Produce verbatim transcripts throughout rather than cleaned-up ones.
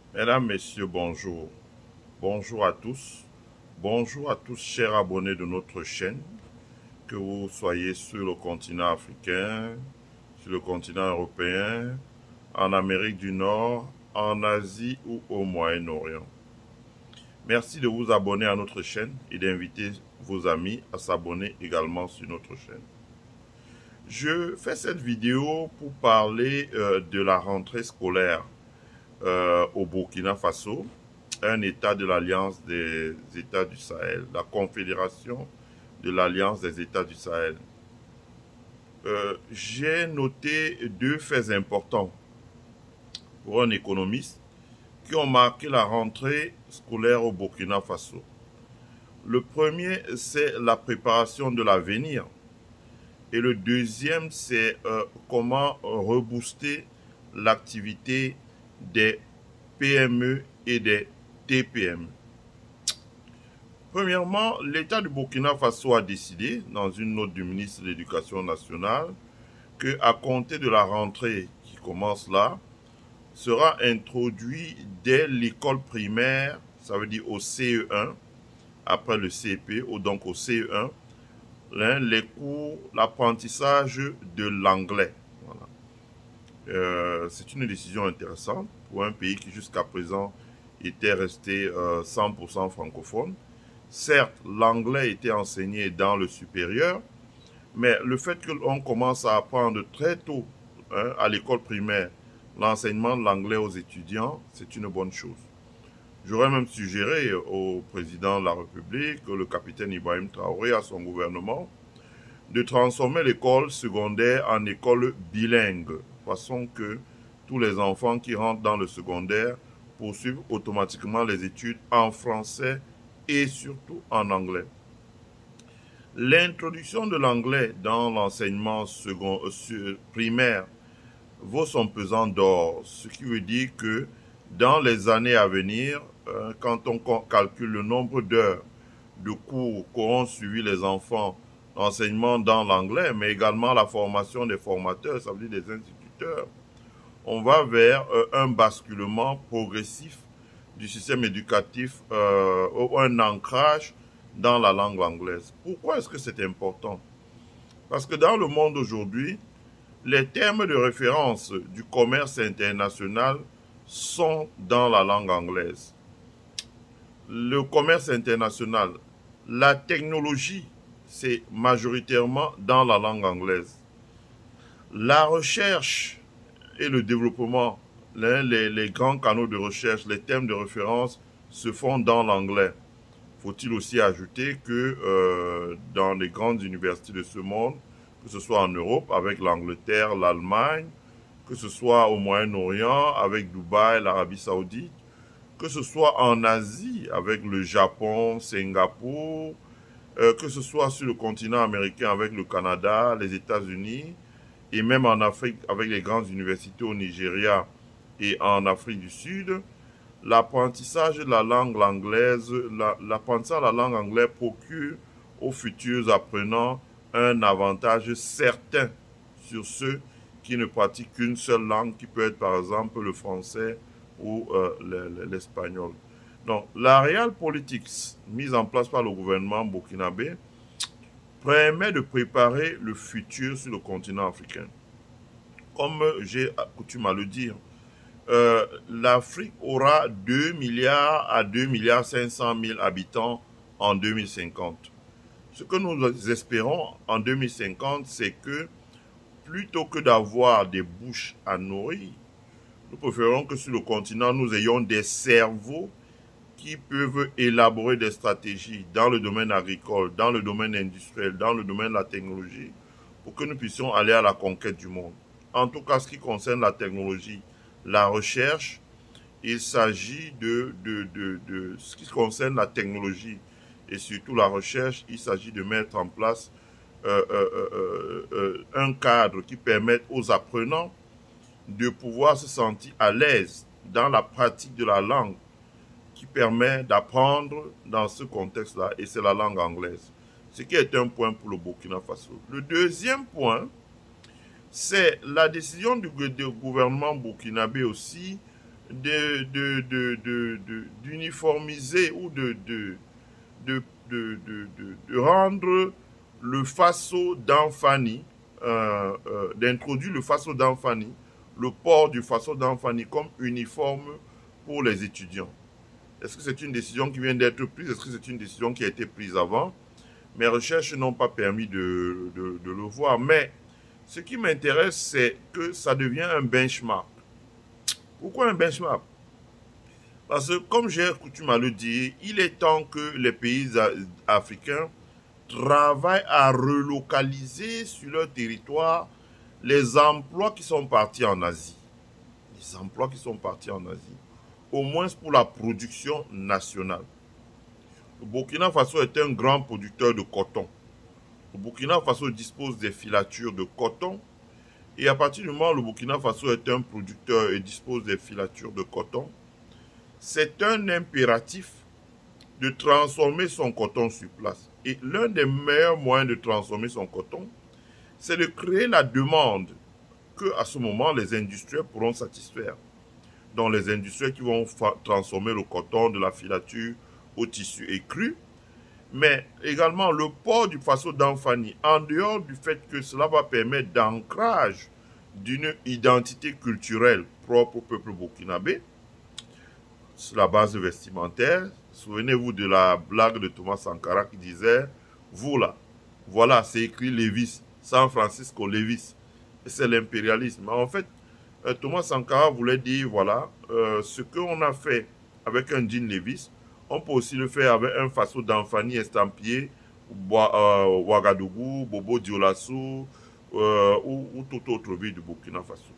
Mesdames, Messieurs, bonjour. Bonjour à tous. Bonjour à tous, chers abonnés de notre chaîne, que vous soyez sur le continent africain, sur le continent européen, en Amérique du Nord, en Asie ou au Moyen-Orient. Merci de vous abonner à notre chaîne et d'inviter vos amis à s'abonner également sur notre chaîne. Je fais cette vidéo pour parler euh, de la rentrée scolaire euh, au Burkina Faso, un État de l'Alliance des États du Sahel, la Confédération de l'Alliance des États du Sahel. Euh, J'ai noté deux faits importants pour un économiste qui ont marqué la rentrée scolaire au Burkina Faso. Le premier, c'est la préparation de l'avenir. Et le deuxième, c'est euh, comment rebooster l'activité des P M E et des T P M E. Premièrement, l'État du Burkina Faso a décidé, dans une note du ministre de l'Éducation nationale, qu'à compter de la rentrée qui commence là, sera introduit dès l'école primaire, ça veut dire au C E un, après le C E P, ou donc au C E un, les cours, l'apprentissage de l'anglais. Voilà. Euh, c'est une décision intéressante pour un pays qui jusqu'à présent était resté euh, cent pour cent francophone. Certes, l'anglais était enseigné dans le supérieur, mais le fait que l'on commence à apprendre très tôt hein, à l'école primaire l'enseignement de l'anglais aux étudiants, c'est une bonne chose. J'aurais même suggéré au président de la République, le capitaine Ibrahim Traoré, à son gouvernement, de transformer l'école secondaire en école bilingue, de façon que tous les enfants qui rentrent dans le secondaire poursuivent automatiquement les études en français et surtout en anglais. L'introduction de l'anglais dans l'enseignement euh, primaire vaut son pesant d'or, ce qui veut dire que dans les années à venir, euh, quand on calcule le nombre d'heures de cours qu'auront suivi les enfants, enseignement dans l'anglais, mais également la formation des formateurs, ça veut dire des instituteurs, on va vers euh, un basculement progressif du système éducatif, euh, un ancrage dans la langue anglaise. Pourquoi est-ce que c'est important? Parce que dans le monde aujourd'hui, les termes de référence du commerce international sont dans la langue anglaise. Le commerce international, la technologie, c'est majoritairement dans la langue anglaise. La recherche et le développement, les, les, les grands canaux de recherche, les thèmes de référence se font dans l'anglais. Faut-il aussi ajouter que euh, dans les grandes universités de ce monde, que ce soit en Europe avec l'Angleterre, l'Allemagne, que ce soit au Moyen-Orient avec Dubaï, l'Arabie Saoudite, que ce soit en Asie avec le Japon, Singapour, euh, que ce soit sur le continent américain avec le Canada, les États-Unis, et même en Afrique avec les grandes universités au Nigeria et en Afrique du Sud, l'apprentissage de la langue anglaise, l'apprentissage de la langue anglaise procure aux futurs apprenants un avantage certain sur ceux qui ne pratiquent qu'une seule langue, qui peut être par exemple le français ou euh, l'espagnol. Donc, la Real Politics mise en place par le gouvernement burkinabé permet de préparer le futur sur le continent africain. Comme j'ai coutume à le dire, euh, l'Afrique aura deux milliards à deux milliards cinq cent mille habitants en deux mille cinquante. Ce que nous espérons en deux mille cinquante, c'est que plutôt que d'avoir des bouches à nourrir, nous préférons que sur le continent, nous ayons des cerveaux qui peuvent élaborer des stratégies dans le domaine agricole, dans le domaine industriel, dans le domaine de la technologie, pour que nous puissions aller à la conquête du monde. En tout cas, ce qui concerne la technologie, la recherche, il s'agit de, de, de, de ce qui concerne la technologie et surtout la recherche, il s'agit de mettre en place euh, euh, euh, euh, un cadre qui permette aux apprenants de pouvoir se sentir à l'aise dans la pratique de la langue qui permet d'apprendre dans ce contexte-là, et c'est la langue anglaise. Ce qui est un point pour le Burkina Faso. Le deuxième point, c'est la décision du gouvernement burkinabé aussi de, de, de, de, de, d'uniformiser ou de, de, de, de, de, de, de rendre le faso d'Anfani, euh, euh, d'introduire le faso d'Anfani, le port du faso d'Anfani comme uniforme pour les étudiants. Est-ce que c'est une décision qui vient d'être prise? Est-ce que c'est une décision qui a été prise avant? Mes recherches n'ont pas permis de, de, de le voir. Mais ce qui m'intéresse, c'est que ça devient un benchmark. Pourquoi un benchmark? Parce que, comme j'ai coutume à le dire, il est temps que les pays africains travaillent à relocaliser sur leur territoire les emplois qui sont partis en Asie. Les emplois qui sont partis en Asie. Au moins pour la production nationale. Le Burkina Faso est un grand producteur de coton. Le Burkina Faso dispose des filatures de coton. Et à partir du moment où le Burkina Faso est un producteur et dispose des filatures de coton, c'est un impératif de transformer son coton sur place. Et l'un des meilleurs moyens de transformer son coton, c'est de créer la demande que, à ce moment, les industriels pourront satisfaire. Donc, les industriels qui vont transformer le coton de la filature au tissu écru, mais également le port du faso d'Anfani, en dehors du fait que cela va permettre d'ancrage d'une identité culturelle propre au peuple burkinabé, sur la base vestimentaire. Souvenez-vous de la blague de Thomas Sankara qui disait « Vous là, voilà, c'est écrit Levis, San Francisco Levis. » C'est l'impérialisme. En fait, euh, Thomas Sankara voulait dire, voilà, euh, ce qu'on a fait avec un jean Levis, on peut aussi le faire avec un faso d'Anfani estampillé, euh, Ouagadougou, Bobo Dioulassou, euh, ou, ou toute autre ville du Burkina Faso.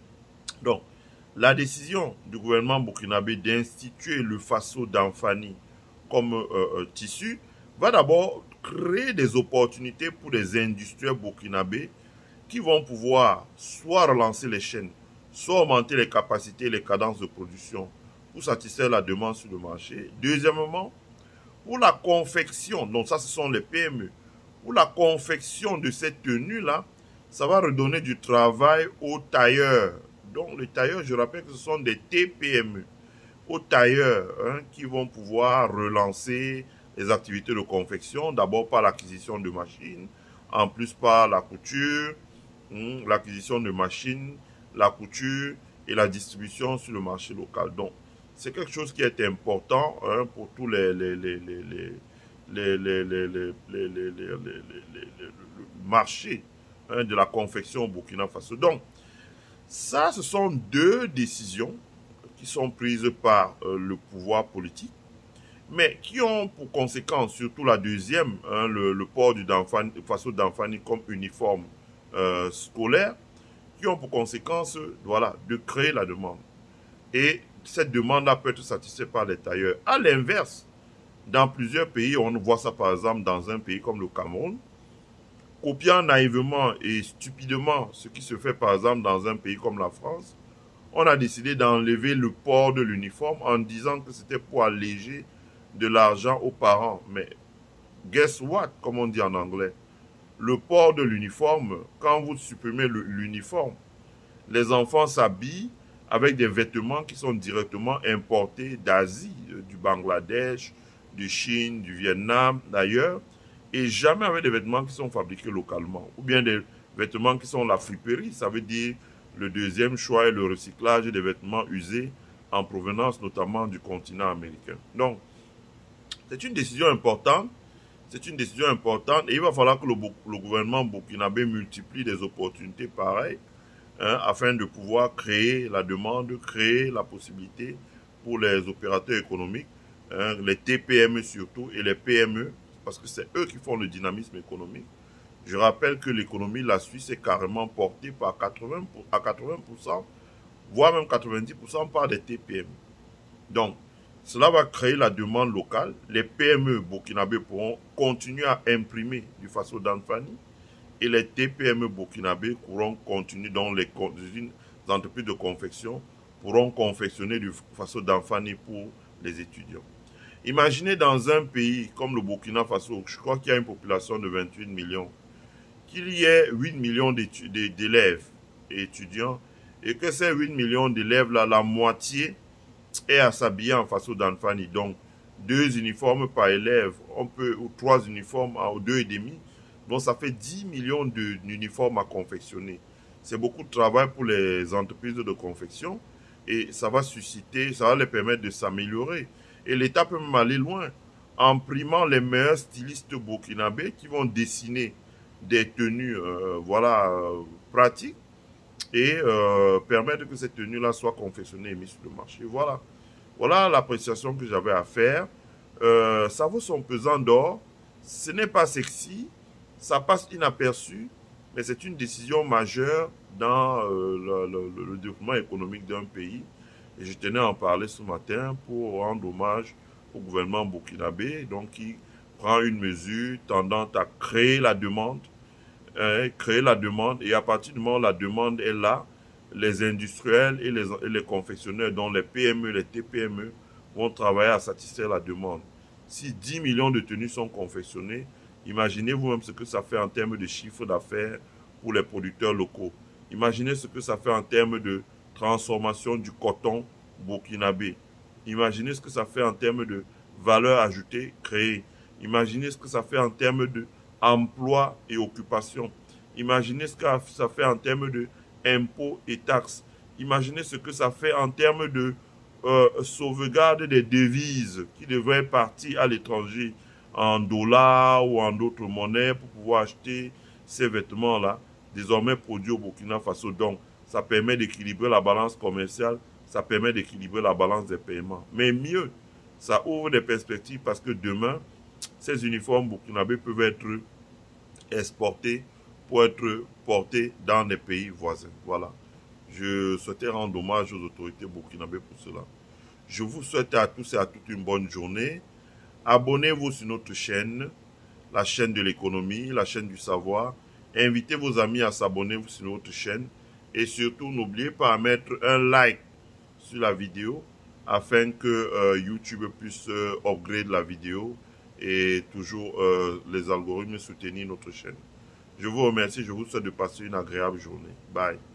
Donc, la décision du gouvernement burkinabé d'instituer le faso d'Anfani comme euh, euh, tissu va d'abord créer des opportunités pour des industriels burkinabés qui vont pouvoir soit relancer les chaînes, soit augmenter les capacités et les cadences de production pour satisfaire la demande sur le marché. Deuxièmement, pour la confection, donc ça ce sont les P M E, pour la confection de cette tenue-là, ça va redonner du travail aux tailleurs. Donc les tailleurs, je rappelle que ce sont des T P M E, aux tailleurs hein, qui vont pouvoir relancer les activités de confection, d'abord par l'acquisition de machines, en plus par la couture, hein, l'acquisition de machines, la couture et la distribution sur le marché local. Donc c'est quelque chose qui est important hein, pour tous les, les, les, les, les, les, les, les, les, les, les, les, les marchés hein, de la confection au Burkina Faso. Donc, ça, ce sont deux décisions qui sont prises par euh, le pouvoir politique, mais qui ont pour conséquence, surtout la deuxième, hein, le, le port du faso d'Anfani comme uniforme euh, scolaire, qui ont pour conséquence voilà, de créer la demande. Et cette demande-là peut être satisfaite par les tailleurs. À l'inverse, dans plusieurs pays, on voit ça par exemple dans un pays comme le Cameroun, copiant naïvement et stupidement ce qui se fait par exemple dans un pays comme la France, on a décidé d'enlever le port de l'uniforme en disant que c'était pour alléger de l'argent aux parents. Mais guess what, comme on dit en anglais, le port de l'uniforme, quand vous supprimez l'uniforme, les enfants s'habillent avec des vêtements qui sont directement importés d'Asie, du Bangladesh, de Chine, du Vietnam, d'ailleurs, et jamais avec des vêtements qui sont fabriqués localement, ou bien des vêtements qui sont la friperie, ça veut dire le deuxième choix est le recyclage des vêtements usés en provenance notamment du continent américain. Donc, c'est une décision importante, c'est une décision importante, et il va falloir que le, le gouvernement burkinabé multiplie des opportunités pareilles, hein, afin de pouvoir créer la demande, créer la possibilité pour les opérateurs économiques, hein, les T P M E surtout, et les P M E, parce que c'est eux qui font le dynamisme économique. Je rappelle que l'économie de la Suisse est carrément portée par quatre-vingts pour cent, à quatre-vingts pour cent, voire même quatre-vingt-dix pour cent par des T P M E. Donc, cela va créer la demande locale. Les P M E burkinabés pourront continuer à imprimer du faso d'Anfani et les T P M E burkinabés pourront continuer dans les entreprises de confection, pourront confectionner du faso d'Anfani pour les étudiants. Imaginez dans un pays comme le Burkina Faso, je crois qu'il y a une population de vingt-huit millions, qu'il y ait huit millions d'élèves et étudiants, et que ces huit millions d'élèves-là, la moitié et à s'habiller en façon d'Anfani. Donc, deux uniformes par élève, on peut, ou trois uniformes à deux et demi. Donc, ça fait dix millions d'uniformes à confectionner. C'est beaucoup de travail pour les entreprises de confection et ça va susciter, ça va les permettre de s'améliorer. Et l'État peut même aller loin en primant les meilleurs stylistes burkinabés qui vont dessiner des tenues euh, voilà, euh, pratiques et euh, permettre que ces tenues-là soient confectionnées et mises sur le marché. Voilà, voilà l'appréciation que j'avais à faire. Euh, ça vaut son pesant d'or. Ce n'est pas sexy, ça passe inaperçu, mais c'est une décision majeure dans euh, le, le, le développement économique d'un pays. Et je tenais à en parler ce matin pour rendre hommage au gouvernement burkinabé, donc qui prend une mesure tendant à créer la demande, hein, créer la demande, et à partir du moment où la demande est là, les industriels et les, et les confectionneurs, dont les P M E, les T P M E, vont travailler à satisfaire la demande. Si dix millions de tenues sont confectionnées, imaginez vous-même ce que ça fait en termes de chiffre d'affaires pour les producteurs locaux. Imaginez ce que ça fait en termes de transformation du coton burkinabé. Imaginez ce que ça fait en termes de valeur ajoutée créée. Imaginez ce que ça fait en termes d'emploi et occupation. Imaginez ce que ça fait en termes d'impôts et taxes. Imaginez ce que ça fait en termes de euh, sauvegarde des devises qui devraient partir à l'étranger en dollars ou en d'autres monnaies pour pouvoir acheter ces vêtements-là, désormais produits au Burkina Faso. Donc, ça permet d'équilibrer la balance commerciale, ça permet d'équilibrer la balance des paiements. Mais mieux, ça ouvre des perspectives parce que demain, ces uniformes burkinabés peuvent être exportés pour être portés dans les pays voisins. Voilà. Je souhaitais rendre hommage aux autorités burkinabées pour cela. Je vous souhaite à tous et à toutes une bonne journée. Abonnez-vous sur notre chaîne, la chaîne de l'économie, la chaîne du savoir. Invitez vos amis à s'abonner sur notre chaîne. Et surtout, n'oubliez pas de mettre un like sur la vidéo afin que euh, YouTube puisse euh, upgrade la vidéo et toujours euh, les algorithmes soutenir notre chaîne. Je vous remercie, je vous souhaite de passer une agréable journée. Bye.